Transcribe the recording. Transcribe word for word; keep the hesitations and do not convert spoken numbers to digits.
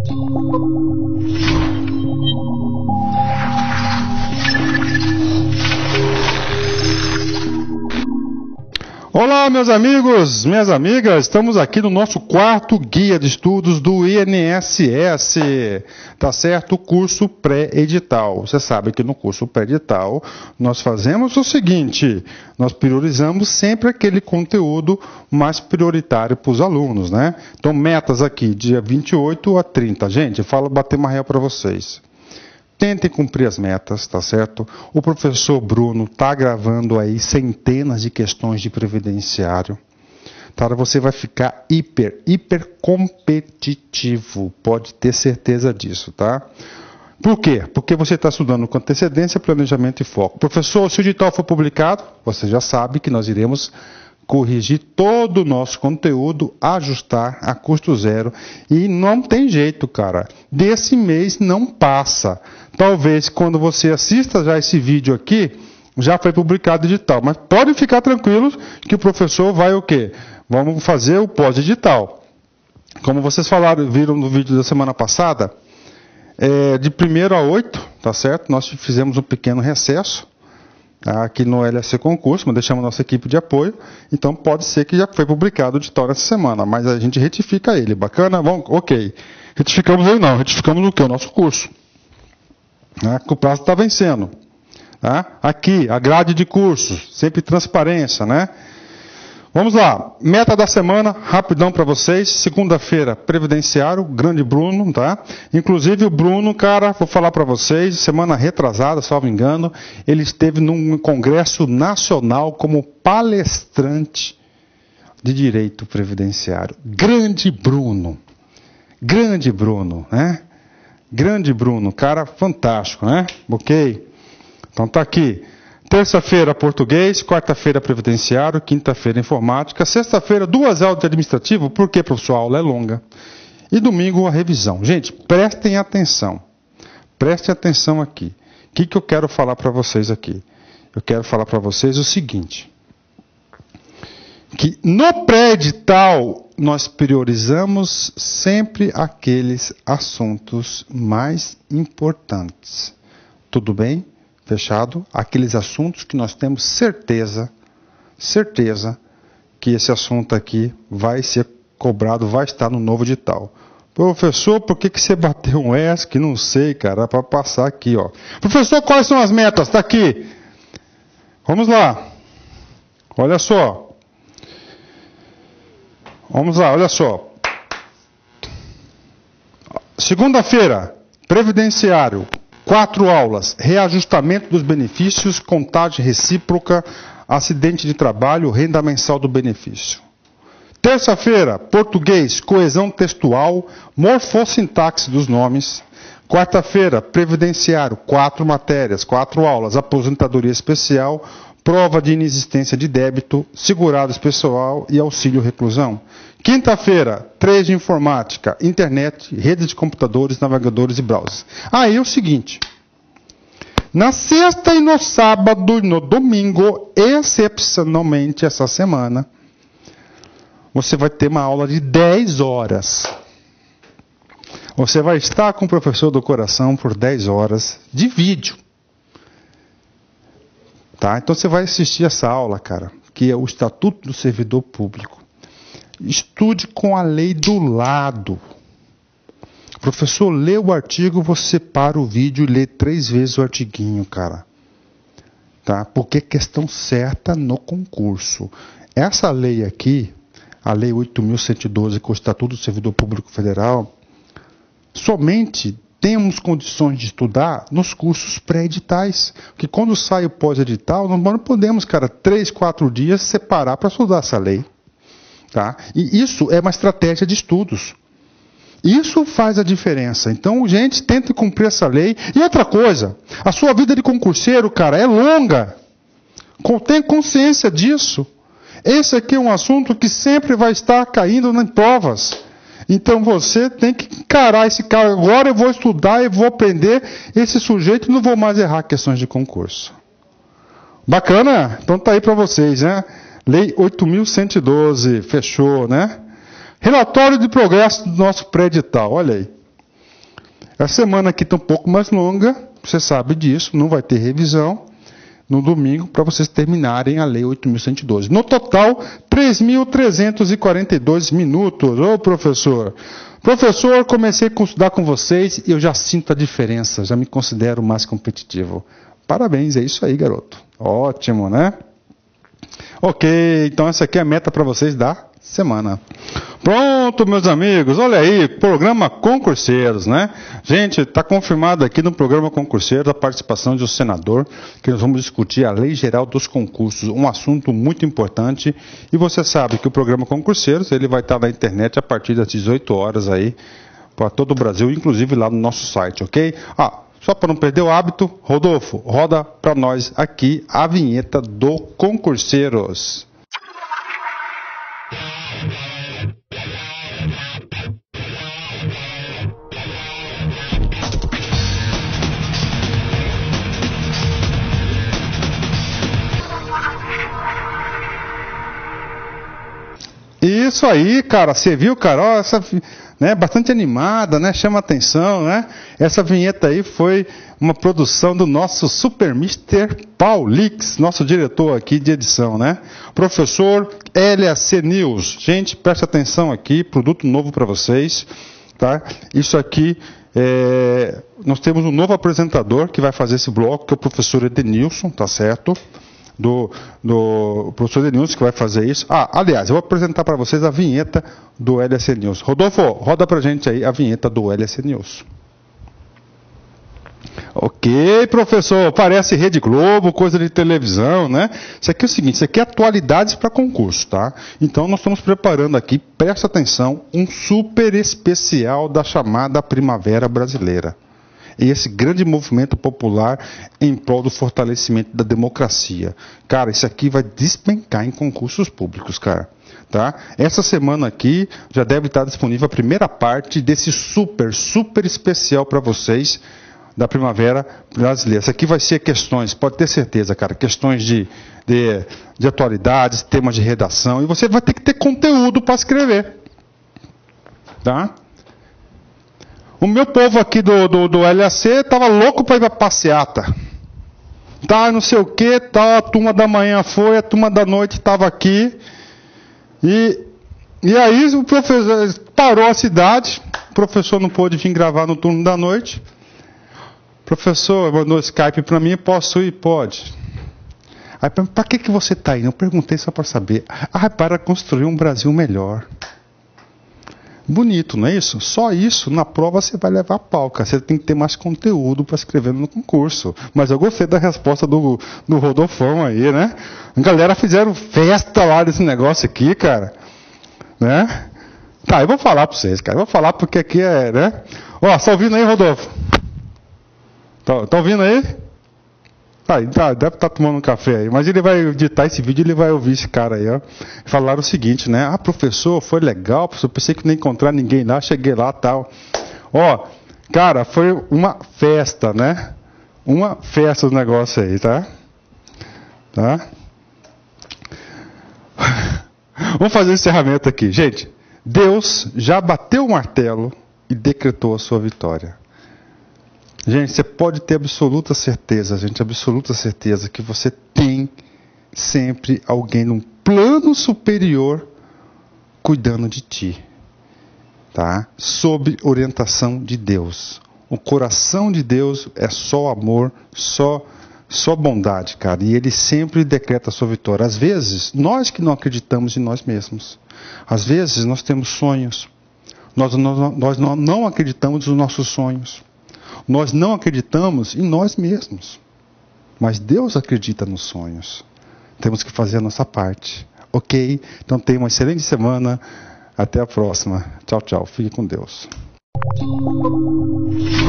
Olá, meus amigos, minhas amigas, estamos aqui no nosso quarto guia de estudos do I N S S, tá certo? O curso pré-edital. Você sabe que no curso pré-edital nós fazemos o seguinte, nós priorizamos sempre aquele conteúdo mais prioritário para os alunos, né? Então, metas aqui, dia vinte e oito a trinta. Gente, eu falo bater uma real para vocês. Tentem cumprir as metas, tá certo? O professor Bruno está gravando aí centenas de questões de previdenciário. Tá? Você vai ficar hiper, hiper competitivo. Pode ter certeza disso, tá? Por quê? Porque você está estudando com antecedência, planejamento e foco. Professor, se o edital for publicado, você já sabe que nós iremos corrigir todo o nosso conteúdo, ajustar a custo zero. E não tem jeito, cara. Desse mês não passa. Talvez quando você assista já esse vídeo aqui, já foi publicado o edital. Mas pode ficar tranquilos que o professor vai o quê? Vamos fazer o pós-edital. Como vocês falaram, viram no vídeo da semana passada, é, de primeiro a oito, tá certo? Nós fizemos um pequeno recesso. Aqui no L S C Concurso, mas deixamos nossa equipe de apoio, então pode ser que já foi publicado o edital essa semana, mas a gente retifica ele, bacana? Bom, ok, retificamos ele não, retificamos o que? O nosso curso, né? Que o prazo está vencendo, tá? Aqui, a grade de cursos, sempre transparência, né? Vamos lá, meta da semana, rapidão para vocês, segunda-feira, previdenciário, grande Bruno, tá? Inclusive o Bruno, cara, vou falar para vocês, semana retrasada, salvo engano, ele esteve num congresso nacional como palestrante de direito previdenciário. Grande Bruno, grande Bruno, né? Grande Bruno, cara fantástico, né? Ok? Então tá aqui. Terça-feira, português, quarta-feira, previdenciário, quinta-feira, informática, sexta-feira, duas aulas de administrativo, porque, professor, a aula é longa. E domingo, a revisão. Gente, prestem atenção. Prestem atenção aqui. O que, que eu quero falar para vocês aqui? Eu quero falar para vocês o seguinte. Que no pré-edital, nós priorizamos sempre aqueles assuntos mais importantes. Tudo bem? Fechado? Aqueles assuntos que nós temos certeza, certeza, que esse assunto aqui vai ser cobrado, vai estar no novo edital. Professor, por que, que você bateu um E S C? Não sei, cara, para passar aqui, ó. Professor, quais são as metas? Está aqui. Vamos lá. Olha só. Vamos lá, olha só. Segunda-feira, previdenciário. Quatro aulas, reajustamento dos benefícios, contagem recíproca, acidente de trabalho, renda mensal do benefício. Terça-feira, português, coesão textual, morfossintaxe dos nomes. Quarta-feira, previdenciário, quatro matérias, quatro aulas, aposentadoria especial, prova de inexistência de débito, segurado pessoal e auxílio reclusão. Quinta-feira, três de informática, internet, redes de computadores, navegadores e browsers. Aí é o seguinte, na sexta e no sábado e no domingo, excepcionalmente essa semana, você vai ter uma aula de dez horas. Você vai estar com o professor do coração por dez horas de vídeo. Tá? Então você vai assistir essa aula, cara, que é o Estatuto do Servidor Público. Estude com a lei do lado. O professor lê o artigo, você para o vídeo e lê três vezes o artiguinho, cara. Tá? Porque é questão certa no concurso. Essa lei aqui, a lei oito mil cento e doze, com o Estatuto do Servidor Público Federal, somente temos condições de estudar nos cursos pré-editais. Porque quando sai o pós-edital, nós não podemos, cara, três, quatro dias separar para estudar essa lei. Tá? E isso é uma estratégia de estudos. Isso faz a diferença. Então, gente, tente cumprir essa lei. E outra coisa, a sua vida de concurseiro, cara, é longa. Tenha consciência disso. Esse aqui é um assunto que sempre vai estar caindo em provas. Então você tem que encarar esse cara. Agora eu vou estudar e vou aprender esse sujeito e não vou mais errar questões de concurso. Bacana? Então tá aí para vocês, né? Lei oito mil cento e doze, fechou, né? Relatório de progresso do nosso pré-edital, olha aí. A semana aqui está um pouco mais longa, você sabe disso, não vai ter revisão no domingo para vocês terminarem a Lei oito mil cento e doze. No total, três mil trezentos e quarenta e dois minutos. Ô, professor! Professor, comecei a estudar com vocês e eu já sinto a diferença, já me considero mais competitivo. Parabéns, é isso aí, garoto. Ótimo, né? Ok, então essa aqui é a meta para vocês da semana. Pronto, meus amigos, olha aí, programa Concurseiros, né? Gente, está confirmado aqui no programa Concurseiros a participação de um senador, que nós vamos discutir a Lei Geral dos Concursos, um assunto muito importante, e você sabe que o programa Concurseiros, ele vai estar na internet a partir das dezoito horas aí, para todo o Brasil, inclusive lá no nosso site, ok? Ah, só para não perder o hábito, Rodolfo, roda para nós aqui a vinheta do Concurseiros. Isso aí, cara, você viu, cara, ó, essa, né, bastante animada, né, chama atenção, né, essa vinheta aí foi uma produção do nosso Super mister Paulix, nosso diretor aqui de edição, né, professor L A C News, gente, presta atenção aqui, produto novo para vocês, tá, isso aqui, é, nós temos um novo apresentador que vai fazer esse bloco, que é o professor Edenilson, tá certo? Do, do professor Edenilson que vai fazer isso. Ah, aliás, eu vou apresentar para vocês a vinheta do L S News. Rodolfo, roda para a gente aí a vinheta do L S News. Ok, professor, parece Rede Globo, coisa de televisão, né? Isso aqui é o seguinte, isso aqui é atualidades para concurso, tá? Então nós estamos preparando aqui, presta atenção, um super especial da chamada Primavera Brasileira. E esse grande movimento popular em prol do fortalecimento da democracia. Cara, isso aqui vai despencar em concursos públicos, cara. Tá? Essa semana aqui já deve estar disponível a primeira parte desse super, super especial para vocês da Primavera Brasileira. Isso aqui vai ser questões, pode ter certeza, cara, questões de, de, de atualidades, temas de redação, e você vai ter que ter conteúdo para escrever. Tá? O meu povo aqui do, do, do L A C estava louco para ir para passeata. Tá, não sei o que, tá, a turma da manhã foi, a turma da noite estava aqui. E, e aí o professor parou a cidade, o professor não pôde vir gravar no turno da noite. O professor mandou Skype para mim, posso ir? Pode. Aí, para que, que você está indo? Eu perguntei só para saber. Ah, para construir um Brasil melhor. Bonito, não é isso? Só isso, na prova você vai levar pau, cara. Você tem que ter mais conteúdo para escrever no concurso. Mas eu gostei da resposta do, do Rodolfão aí, né? A galera fizeram festa lá desse negócio aqui, cara. Né? Tá, eu vou falar para vocês, cara. Eu vou falar porque aqui é, né? Ó, tá ouvindo aí, Rodolfo? Tá, tá ouvindo aí? Ah, tá, deve estar tomando um café aí, mas ele vai editar esse vídeo e ele vai ouvir esse cara aí, ó. Falaram o seguinte, né? Ah, professor, foi legal, professor, pensei que não ia encontrar ninguém lá, cheguei lá e tal. Ó, cara, foi uma festa, né? Uma festa do negócio aí, tá? Tá? Vamos fazer o encerramento aqui. Gente, Deus já bateu o martelo e decretou a sua vitória. Gente, você pode ter absoluta certeza, gente, absoluta certeza que você tem sempre alguém num plano superior cuidando de ti, tá? Sob orientação de Deus. O coração de Deus é só amor, só, só bondade, cara, e Ele sempre decreta a sua vitória. Às vezes, nós que não acreditamos em nós mesmos, às vezes nós temos sonhos, nós, nós, nós não, não acreditamos nos nossos sonhos. Nós não acreditamos em nós mesmos. Mas Deus acredita nos sonhos. Temos que fazer a nossa parte. Ok? Então tenha uma excelente semana. Até a próxima. Tchau, tchau. Fique com Deus.